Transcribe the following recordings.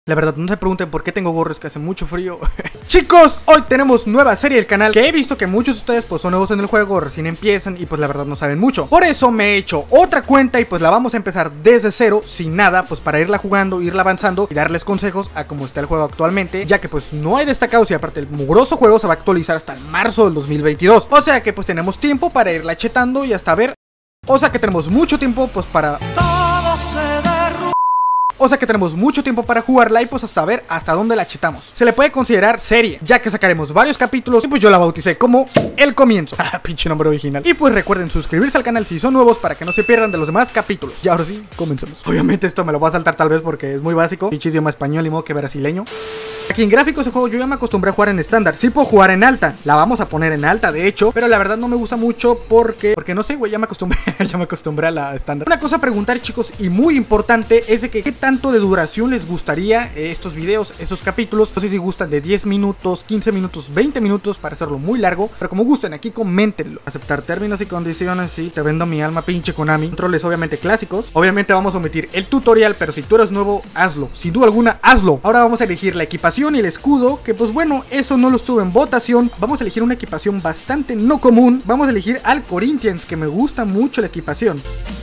La verdad, no se pregunten por qué tengo gorro, es que hace mucho frío. Chicos, hoy tenemos nueva serie del canal, que he visto que muchos de ustedes pues son nuevos en el juego, recién empiezan y pues la verdad no saben mucho. Por eso me he hecho otra cuenta y pues la vamos a empezar desde cero, sin nada, pues para irla jugando, irla avanzando y darles consejos a cómo está el juego actualmente, ya que pues no hay destacados y aparte el mugroso juego se va a actualizar hasta el marzo del 2022. O sea que pues tenemos tiempo para irla chetando y hasta ver. O sea que tenemos mucho tiempo pues para... O sea que tenemos mucho tiempo para jugarla y pues hasta ver hasta dónde la chetamos. Se le puede considerar serie, ya que sacaremos varios capítulos y pues yo la bauticé como El Comienzo. Pinche nombre original. Y pues recuerden suscribirse al canal si son nuevos para que no se pierdan de los demás capítulos. Y ahora sí, comencemos. Obviamente esto me lo voy a saltar tal vez porque es muy básico. Pinche idioma español y modo que brasileño. Aquí en gráficos de juego yo ya me acostumbré a jugar en estándar. Sí puedo jugar en alta, la vamos a poner en alta de hecho, pero la verdad no me gusta mucho porque no sé, güey, ya me acostumbré a la estándar. Una cosa a preguntar, chicos, y muy importante, es de que qué tanto de duración les gustaría estos videos, esos capítulos. No sé si gustan de 10 minutos, 15 minutos, 20 minutos para hacerlo muy largo, pero como gusten, aquí coméntenlo. Aceptar términos y condiciones, sí, te vendo mi alma, pinche Konami. Controles obviamente clásicos. Obviamente vamos a omitir el tutorial, pero si tú eres nuevo, hazlo, sin duda alguna, hazlo. Ahora vamos a elegir la equipación y el escudo, que pues bueno, eso no lo estuve en votación. Vamos a elegir una equipación bastante no común. Vamos a elegir al Corinthians, que me gusta mucho la equipación.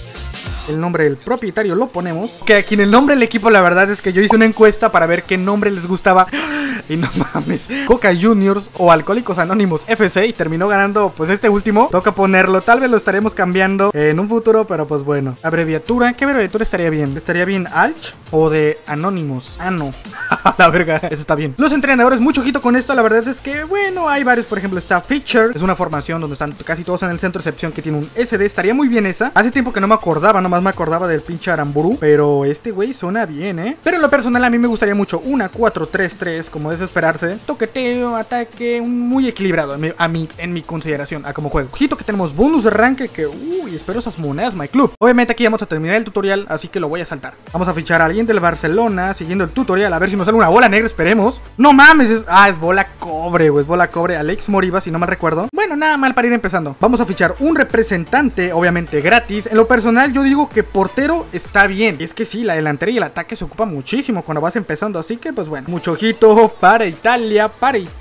El nombre del propietario lo ponemos. Que aquí en el nombre del equipo la verdad es que yo hice una encuesta para ver qué nombre les gustaba. Y no mames, Coca Juniors o Alcohólicos Anónimos FC. Y terminó ganando pues este último. Toca ponerlo, tal vez lo estaremos cambiando en un futuro, pero pues bueno. Abreviatura, ¿qué abreviatura estaría bien? ¿Estaría bien Alch o de Anónimos? Ah, no. La verga, eso está bien. Los entrenadores, mucho ojito con esto. La verdad es que bueno, hay varios, por ejemplo está Feature. Es una formación donde están casi todos en el centro, excepción que tiene un SD. Estaría muy bien esa. Hace tiempo que no me acordaba, nomás me acordaba del pinche Aramburu, pero este güey suena bien, Pero en lo personal a mí me gustaría mucho una 4-3-3, como es de esperarse. Toqueteo, ataque, muy equilibrado en mi consideración a como juego. Ojito que tenemos bonus de arranque que, uy, espero esas monedas, my club. Obviamente aquí vamos a terminar el tutorial, así que lo voy a saltar. Vamos a fichar a alguien del Barcelona, siguiendo el tutorial, a ver si nos sale una bola negra, esperemos. No mames, es bola cobre, güey, es bola cobre. Alex Moriba, si no me recuerdo. Bueno, nada mal para ir empezando. Vamos a fichar un representante, obviamente gratis. En lo personal yo digo que portero está bien. Y es que sí, la delantera y el ataque se ocupa muchísimo cuando vas empezando. Así que pues bueno, mucho ojito para Italia,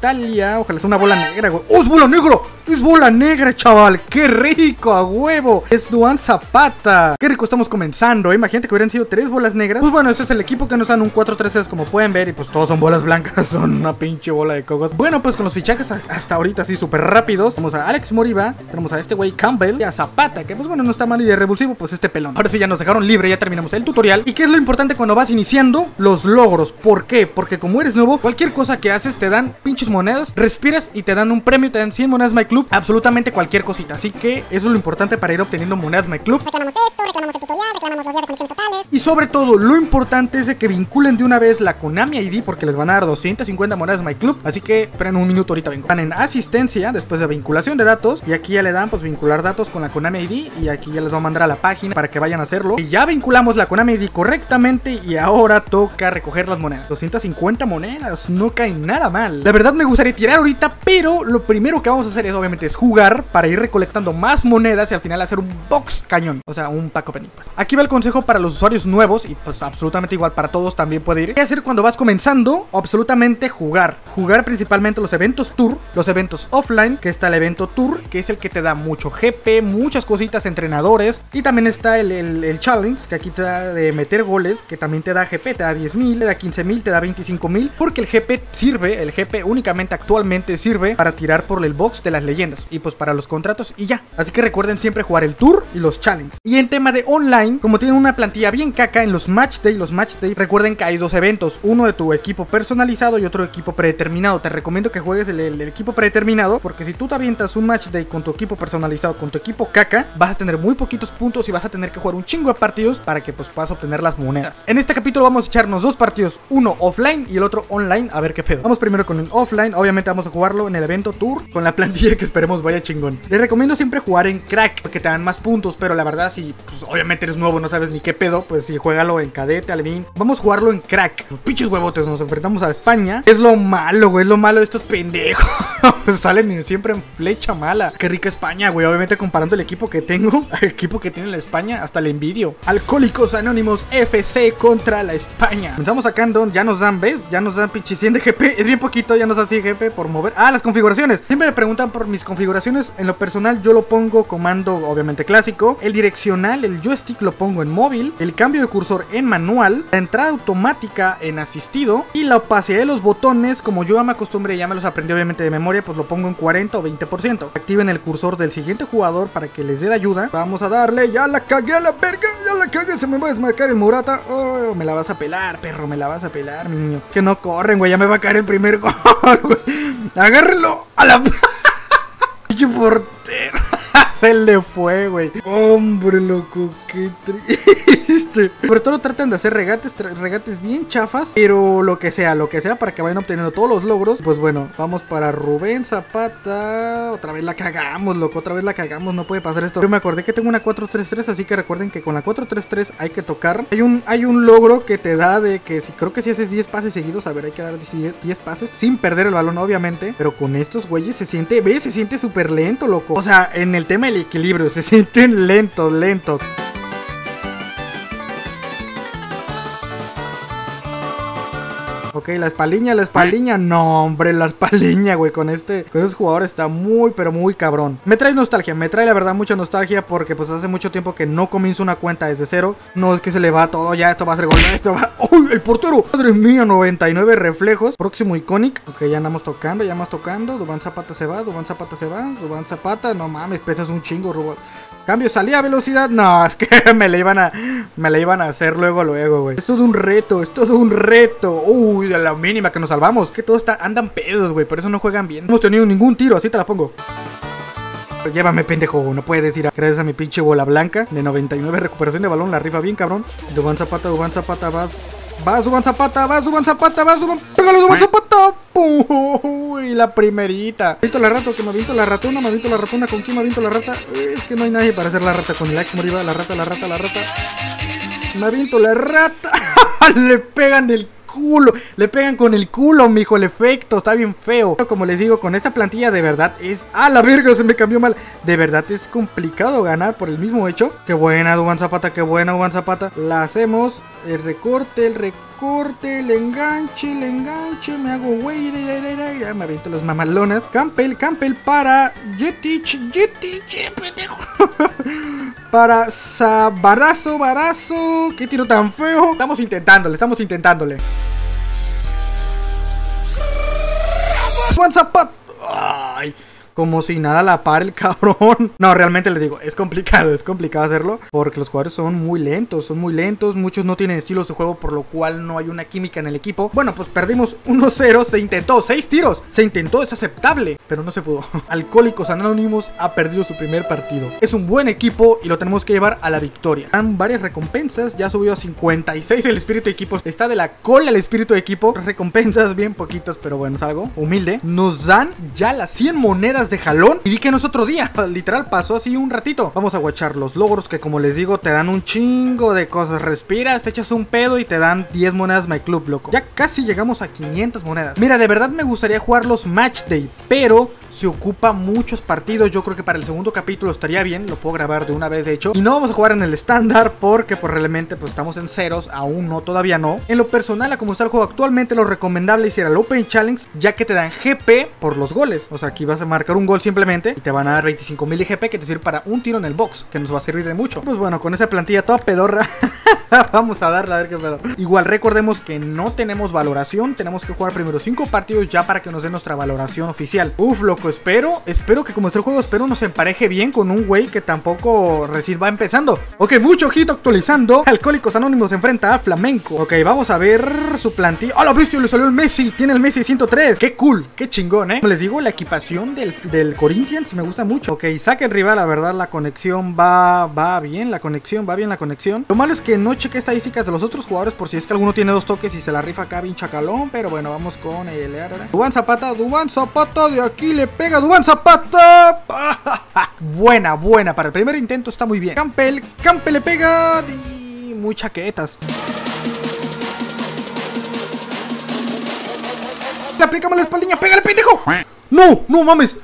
Ojalá sea una bola negra, güey. ¡Oh, es bola negra! Es bola negra, chaval. ¡Qué rico, a huevo! Es Duan Zapata. ¡Qué rico estamos comenzando! Imagínate que hubieran sido 3 bolas negras. Pues bueno, ese es el equipo que nos dan un 4-3-3 como pueden ver. Y pues todos son bolas blancas. Son una pinche bola de cocos. Bueno, pues con los fichajes hasta ahorita sí súper rápidos. Tenemos a Alex Moriba. Tenemos a este güey Campbell. Y a Zapata, que pues bueno, no está mal. Y de revulsivo, pues este pelón. Ahora sí ya nos dejaron libre, ya terminamos el tutorial. ¿Y qué es lo importante cuando vas iniciando? Los logros. ¿Por qué? Porque como eres nuevo, cualquier cosa que haces te dan pinches monedas, respiras y te dan un premio, te dan 100 monedas My Club, absolutamente cualquier cosita. Así que eso es lo importante para ir obteniendo monedas My Club. Reclamamos esto, reclamamos el tutorial, reclamamos los días de conexiones totales. Y sobre todo, lo importante es de que vinculen de una vez la Konami ID, porque les van a dar 250 monedas My Club. Así que esperen un minuto, ahorita vengo. Van en asistencia, después de vinculación de datos, y aquí ya le dan pues vincular datos con la Konami ID, y aquí ya les va a mandar a la página para que vayan a hacerlo. Y ya vinculamos la Konami ID correctamente, y ahora toca recoger las monedas. 250 monedas, no cae nada mal. La verdad me gustaría tirar ahorita, pero lo primero que vamos a hacer es obviamente es jugar para ir recolectando más monedas y al final hacer un box cañón, o sea, un pack opening pues. Aquí va el consejo para los usuarios nuevos y pues absolutamente igual para todos también puede ir. ¿Qué hacer cuando vas comenzando? Absolutamente jugar principalmente los eventos tour, los eventos offline, que está el evento tour, que es el que te da mucho GP, muchas cositas, entrenadores, y también está el challenge, que aquí te da de meter goles, que también te da GP, te da 10,000, te da 15,000, te da 25,000, porque el GP sirve, el GP únicamente actualmente sirve para tirar por el box de las leyendas y pues para los contratos y ya. Así que recuerden siempre jugar el tour y los challenges. Y en tema de online, como tienen una plantilla bien caca en los match day, recuerden que hay 2 eventos, uno de tu equipo personalizado y otro equipo predeterminado. Te recomiendo que juegues el equipo predeterminado, porque si tú te avientas un match day con tu equipo personalizado, con tu equipo caca, vas a tener muy poquitos puntos y vas a tener que jugar un chingo de partidos para que pues puedas obtener las monedas. En este capítulo vamos a echarnos 2 partidos, uno offline y el otro online, a ver qué pedo. Vamos primero con el offline, obviamente vamos a jugarlo en el evento tour con la plantilla que esperemos vaya chingón. Les recomiendo siempre jugar en crack porque te dan más puntos, pero la verdad si pues obviamente eres nuevo, no sabes ni qué pedo, pues sí, juégalo en cadete, alevín. Vamos a jugarlo en crack. Los pinches huevotes, nos enfrentamos a España. Es lo malo, güey, es lo malo de estos pendejos. Salen siempre en flecha mala. Qué rica España, güey. Obviamente comparando el equipo que tengo al equipo que tiene la España, hasta le envidio. Alcohólicos Anónimos FC contra la España. Comenzamos sacando, ya nos dan, ¿ves? Ya nos dan pinche 100 de GP. Es bien poquito, ya nos dan 100 GP por mover. Ah, las configuraciones. Siempre me preguntan por mis configuraciones. En lo personal yo lo pongo comando, obviamente clásico. El direccional, el joystick lo pongo en móvil. El cambio de cursor en manual. La entrada automática en asistido. Y la opacidad de los botones, como yo ya me acostumbré, ya me los aprendí obviamente de memoria, pues lo pongo en 40 o 20%. Activen el cursor del siguiente jugador para que les dé la ayuda. Vamos a darle, ya la cagué a la verga, ya la cagué, se me va a desmarcar el Morata. Oh, me la vas a pelar, perro, me la vas a pelar, mi niño. Que no corren, güey, ya me va a caer el primer gol, güey. Agárrenlo a la... Pinche portero. Se le fue, güey. Hombre, loco, qué triste. Sobre todo tratan de hacer regates bien chafas. Pero lo que sea para que vayan obteniendo todos los logros. Pues bueno, vamos para Rubén Zapata. Otra vez la cagamos, loco, otra vez la cagamos. No puede pasar esto. Yo me acordé que tengo una 4-3-3, así que recuerden que con la 4-3-3 hay que tocar. Hay un logro que te da de que si creo que si haces 10 pases seguidos, a ver, hay que dar 10 pases sin perder el balón, obviamente. Pero con estos güeyes se siente, ¿ves? Se siente súper lento, loco. O sea, en el tema del equilibrio, se sienten lentos. Ok, la espaliña, no, hombre, la espaliña, güey, con esos jugadores está muy, pero muy cabrón. Me trae nostalgia, me trae la verdad mucha nostalgia porque pues hace mucho tiempo que no comienzo una cuenta desde cero. No es que se le va todo, ya esto va a ser gol, esto va... ¡Uy, el portero! Madre mía, 99 reflejos. Próximo iconic. Ok, ya andamos tocando, Duván Zapata se va, Duván Zapata, no mames, pesas un chingo, Rubén. Cambio, salida, velocidad. No, es que me la iban a hacer luego, güey. Esto es un reto. Uy, de la mínima que nos salvamos. Que todos andan pedos, güey. Por eso no juegan bien. No hemos tenido ningún tiro, así te la pongo. Llévame, pendejo, no puedes decir. Gracias a mi pinche bola blanca de 99 recuperación de balón, la rifa bien, cabrón. Duván Zapata, vas, Duván Zapata. Pégale, Duván Zapata. Uy, la primerita. Me aviento la rata, que me aviento la ratona. ¿Con quién me aviento la rata? Es que no hay nadie para hacer la rata con el Axe Moriba. La rata. Me aviento la rata. Le pegan del culo. Le pegan con el culo, mijo. El efecto está bien feo. Como les digo, con esta plantilla de verdad es... ¡Ah, la verga! Se me cambió mal. De verdad es complicado ganar por el mismo hecho. Qué buena, Duván Zapata. La hacemos. El recorte, el enganche, me hago güey, ya me aviento las mamalonas. Campbell para Jetich, pendejo. Para Barazo, qué tiro tan feo. Estamos intentándole. Juan Zapata. Ay, como si nada la para el cabrón. No, realmente les digo, es complicado hacerlo porque los jugadores son muy lentos, muchos no tienen estilos de juego, por lo cual no hay una química en el equipo. Bueno, pues perdimos 1-0, se intentó, 6 tiros, es aceptable, pero no se pudo. Alcohólicos Anónimos ha perdido su primer partido. Es un buen equipo y lo tenemos que llevar a la victoria. Dan varias recompensas, ya subió a 56 el espíritu de equipo, está de la cola el espíritu de equipo. Recompensas bien poquitas, pero bueno, es algo humilde. Nos dan ya las 100 monedas de jalón y di que no es otro día. Literal pasó así un ratito. Vamos a guachar los logros que, como les digo, te dan un chingo de cosas. Respiras, te echas un pedo y te dan 10 monedas My Club, loco. Ya casi llegamos a 500 monedas. Mira, de verdad me gustaría jugar los Match Day, pero se ocupa muchos partidos. Yo creo que para el segundo capítulo estaría bien. Lo puedo grabar de una vez, de hecho. Y no vamos a jugar en el estándar porque pues realmente pues estamos en ceros. Aún no, todavía no. En lo personal, a como está el juego actualmente, lo recomendable es ir al Open Challenge, ya que te dan GP por los goles. O sea, aquí vas a marcar un gol simplemente y te van a dar 25,000 de GP que te sirve para un tiro en el box, que nos va a servir de mucho. Pues bueno, con esa plantilla toda pedorra vamos a darle a ver qué pedo. Igual recordemos que no tenemos valoración. Tenemos que jugar primero 5 partidos ya para que nos den nuestra valoración oficial. Uf, loco, espero que como está el juego, espero nos empareje bien con un güey que tampoco recién va empezando. Ok, mucho ojito actualizando. Alcohólicos Anónimos se enfrenta a Flamenco. Ok, vamos a ver su plantilla. ¡Ah, la bestia! Le salió el Messi. Tiene el Messi 103. ¡Qué cool! ¡Qué chingón, Como les digo, la equipación del Corinthians me gusta mucho. Ok, saque el rival, la verdad, la conexión va bien. La conexión. Lo malo es que no chequé estadísticas de los otros jugadores por si es que alguno tiene 2 toques y se la rifa acá bien chacalón. Pero bueno, vamos con el... Duván Zapata, de aquí le pega Duván Zapata. Buena. Para el primer intento está muy bien. Campbell le pega y muy chaquetas. Le aplicamos la espaldiña, pégale, pendejo. ¡No! ¡No mames!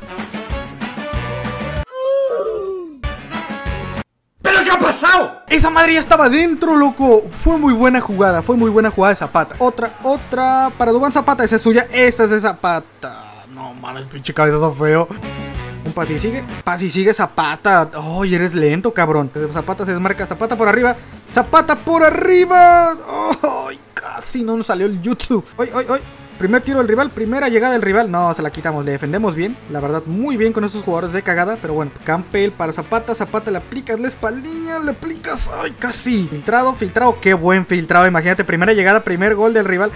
¿Pero qué ha pasado? Esa madre ya estaba dentro, loco. Fue muy buena jugada de Zapata. Otra para Duván Zapata, esa es suya. Esta es de Zapata. No mames, pinche cabezazo feo. Un pase y sigue Zapata. Ay, eres lento, cabrón. Zapata se desmarca, Zapata por arriba. Zapata por arriba. Ay, casi no nos salió el jutsu. Ay. Primer tiro del rival, primera llegada del rival. No, se la quitamos, le defendemos bien. La verdad, muy bien con esos jugadores de cagada. Pero bueno, Campbell para Zapata. Zapata, le aplicas la espaldilla, le aplicas. Ay, casi. Filtrado. Qué buen filtrado. Imagínate, primera llegada, primer gol del rival.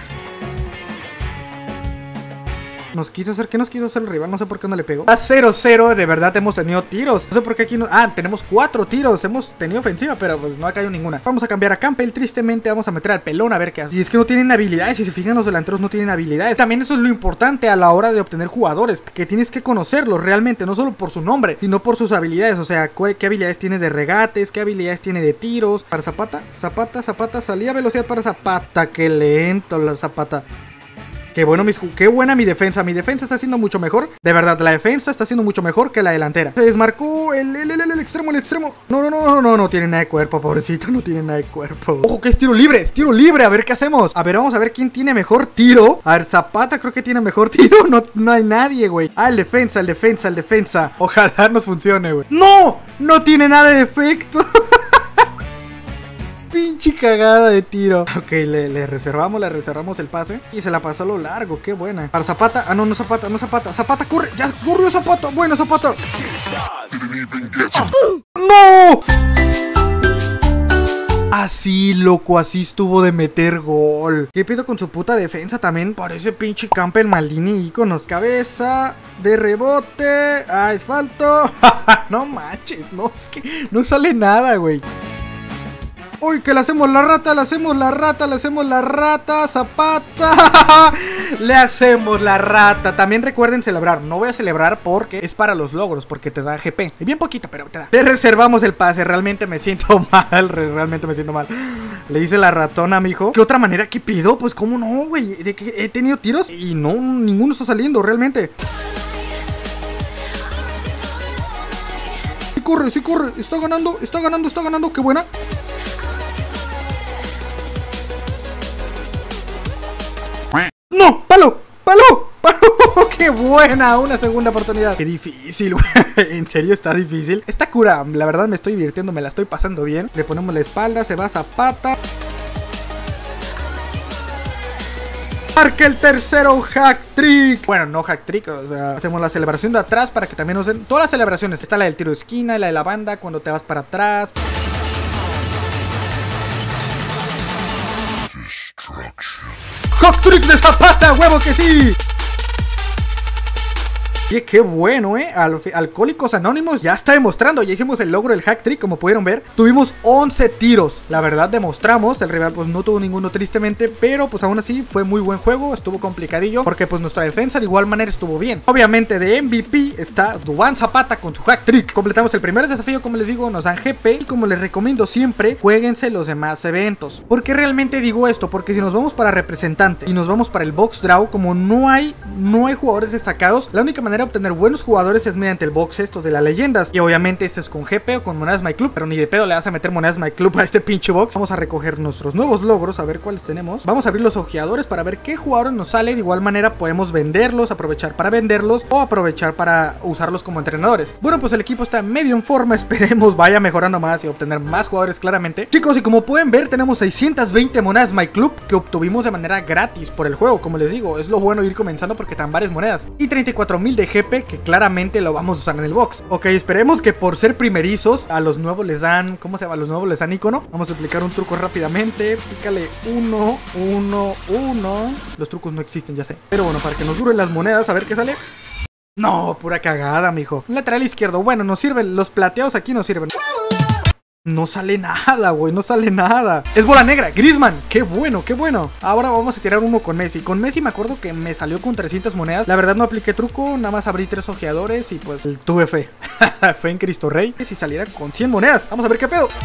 ¿Qué nos quiso hacer el rival? No sé por qué no le pegó. A 0-0, de verdad hemos tenido tiros. No sé por qué aquí no... Ah, tenemos 4 tiros. Hemos tenido ofensiva, pero pues no ha caído ninguna. Vamos a cambiar a Campbell, tristemente. Vamos a meter al pelón a ver qué hace. Y es que no tienen habilidades. Si se fijan, los delanteros no tienen habilidades. También eso es lo importante a la hora de obtener jugadores, que tienes que conocerlos realmente, no solo por su nombre, sino por sus habilidades. O sea, qué habilidades tiene de regates, qué habilidades tiene de tiros. Para Zapata, salía velocidad para Zapata. Qué lento la Zapata. Qué buena mi defensa. Mi defensa está siendo mucho mejor. De verdad, la defensa está siendo mucho mejor que la delantera. Se desmarcó el extremo. No tiene nada de cuerpo, pobrecito. No tiene nada de cuerpo. Ojo, que es tiro libre. A ver qué hacemos. A ver, vamos a ver quién tiene mejor tiro. A ver, Zapata creo que tiene mejor tiro. No hay nadie, güey. Ah, el defensa. Ojalá nos funcione, güey. No tiene nada de efecto. Pinche cagada de tiro. Ok, le reservamos el pase. Y se la pasó a lo largo, qué buena. Para Zapata, no Zapata. Zapata, corre, ya corrió Zapata. Bueno, Zapata. ¡No! Así, loco, así estuvo de meter gol. ¿Qué pedo con su puta defensa también? Parece pinche Campbell, Maldini, íconos. Cabeza de rebote. Asfalto. No manches, no, es que no sale nada, güey. Uy, que le hacemos la rata, Zapata. Le hacemos la rata. También recuerden celebrar. No voy a celebrar porque es para los logros, porque te da GP. Y bien poquito, pero te da. Le reservamos el pase. Realmente me siento mal. Le hice la ratona, mijo. ¿Qué otra manera que pido? Pues cómo no, güey. De que he tenido tiros y no, ninguno está saliendo realmente. Sí corre. Está ganando. Qué buena. ¡No! ¡Palo! ¡Qué buena! Una segunda oportunidad. Qué difícil, güey. En serio, está difícil. Esta cura, la verdad me estoy divirtiendo, me la estoy pasando bien. Le ponemos la espalda, se va Zapata. Marca el tercero hack trick. Bueno, no hack trick, o sea, hacemos la celebración de atrás para que también nos den todas las celebraciones. Está la del tiro de esquina, la de la banda, cuando te vas para atrás. ¡Hack trick de Zapata! ¡Huevo que sí! Oye, qué bueno, Alcohólicos Anónimos ya está demostrando. Ya hicimos el logro del hack trick, como pudieron ver. Tuvimos 11 tiros. La verdad, demostramos. El rival pues no tuvo ninguno tristemente, pero pues aún así fue muy buen juego. Estuvo complicadillo porque pues nuestra defensa de igual manera estuvo bien. Obviamente de MVP está Duván Zapata con su hack trick. Completamos el primer desafío, como les digo, nos dan GP. Y como les recomiendo siempre, jueguense los demás eventos. ¿Por qué realmente digo esto? Porque si nos vamos para representante y nos vamos para el box draw, como no hay jugadores destacados, la única manera de obtener buenos jugadores es mediante el box estos de las leyendas. Y obviamente este es con GP o con monedas My Club, pero ni de pedo le vas a meter monedas My Club a este pinche box. Vamos a recoger nuestros nuevos logros, a ver cuáles tenemos. Vamos a abrir los ojeadores para ver qué jugadores nos sale. De igual manera podemos venderlos, aprovechar para venderlos o aprovechar para usarlos como entrenadores. Bueno, pues el equipo está medio en forma, esperemos vaya mejorando más y obtener más jugadores claramente. Chicos, y como pueden ver, tenemos 620 monedas My Club que obtuvimos de manera gratis por el juego. Como les digo, es lo bueno ir comenzando porque te dan varias monedas. Y 34,000 de GP que claramente lo vamos a usar en el box. Ok, esperemos que por ser primerizos a los nuevos les dan, ¿cómo se llama? A los nuevos les dan icono. Vamos a aplicar un truco rápidamente. Pícale 1, 1, 1. Los trucos no existen, ya sé. Pero bueno, para que nos duren las monedas, a ver qué sale. No, pura cagada, mijo. Lateral izquierdo, bueno, nos sirven. Los plateados aquí nos sirven. No sale nada, güey, no sale nada. Es bola negra, Griezmann, qué bueno, qué bueno. Ahora vamos a tirar uno con Messi. Con Messi me acuerdo que me salió con 300 monedas. La verdad no apliqué truco, nada más abrí 3 ojeadores y pues tuve fe. Fe en Cristo Rey. Si saliera con 100 monedas, vamos a ver qué pedo.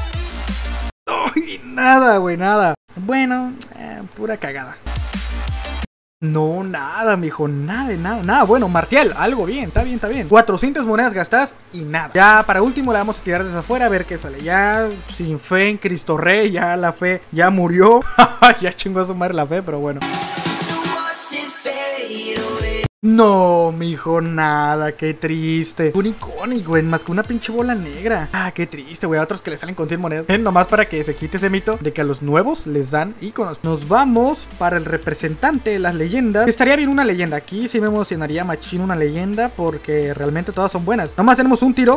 Ay, nada, güey, nada. Bueno, pura cagada. No, nada, mijo, nada. Bueno, Martial, algo bien, está bien. 400 monedas gastadas y nada. Ya para último la vamos a tirar desde afuera a ver qué sale. Ya sin fe en Cristo Rey, ya la fe ya murió. Ya chingó a su madre la fe, pero bueno. No, mijo, nada, qué triste. Un icónico, güey, más que una pinche bola negra. Ah, qué triste, güey, a otros que le salen con 100 monedas. Nomás para que se quite ese mito de que a los nuevos les dan iconos. Nos vamos para el representante de las leyendas. Estaría bien una leyenda. Aquí sí me emocionaría machín una leyenda, porque realmente todas son buenas. Nomás tenemos un tiro.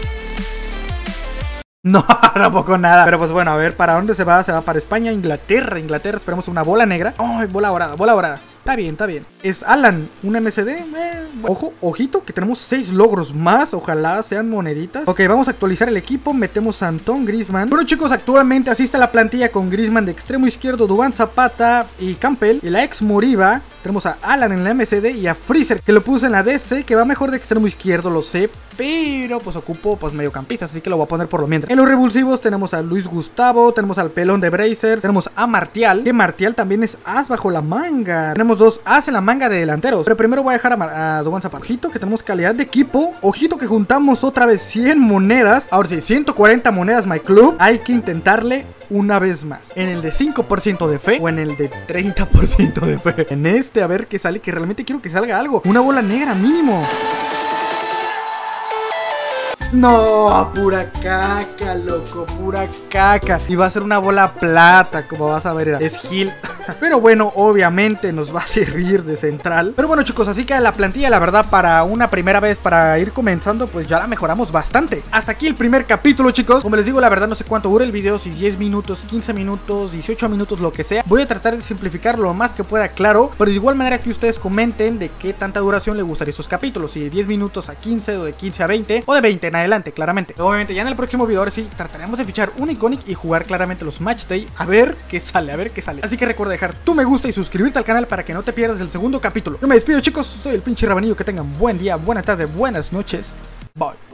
No, tampoco nada. Pero pues bueno, a ver, ¿para dónde se va? Se va para España, Inglaterra, esperemos una bola negra. Ay, bola dorada. Está bien. Es Alan, un MCD. Ojo, ojito, que tenemos 6 logros más. Ojalá sean moneditas. Ok, vamos a actualizar el equipo. Metemos a Antoine Griezmann. Bueno, chicos, actualmente así está la plantilla con Griezmann de extremo izquierdo, Duván Zapata y Campbell. Y la ex Moriba. Tenemos a Alan en la MCD y a Freezer, que lo puse en la DC, que va mejor de extremo izquierdo, lo sé. Pero pues ocupo pues mediocampistas, así que lo voy a poner por lo mientras. En los revulsivos tenemos a Luis Gustavo, tenemos al pelón de Brazers, tenemos a Martial, que Martial también es as bajo la manga. Tenemos 2 as en la manga de delanteros. Pero primero voy a dejar a Duván Zapata. Ojito que tenemos calidad de equipo. Ojito que juntamos otra vez 100 monedas. Ahora sí, 140 monedas, my club. Hay que intentarle una vez más. En el de 5% de fe o en el de 30% de fe. En este, a ver qué sale, que realmente quiero que salga algo. Una bola negra mínimo. No, pura caca, loco, pura caca. Y va a ser una bola plata, como vas a ver, es Gil. Pero bueno, obviamente nos va a servir de central. Pero bueno, chicos, así que la plantilla, la verdad, para una primera vez, para ir comenzando, pues ya la mejoramos bastante. Hasta aquí el primer capítulo, chicos. Como les digo, la verdad no sé cuánto dura el video, si 10 minutos, 15 minutos, 18 minutos, lo que sea. Voy a tratar de simplificar lo más que pueda, claro. Pero de igual manera que ustedes comenten de qué tanta duración les gustaría estos capítulos. Si de 10 minutos a 15, o de 15 a 20, o de 20 en adelante, claramente. Obviamente ya en el próximo video ahora sí trataremos de fichar un Iconic y jugar claramente los Match Day. A ver qué sale, Así que recuerda dejar tu me gusta y suscribirte al canal para que no te pierdas el segundo capítulo. Yo me despido, chicos, soy el pinche Rabanillo. Que tengan buen día, buena tarde, buenas noches. Bye.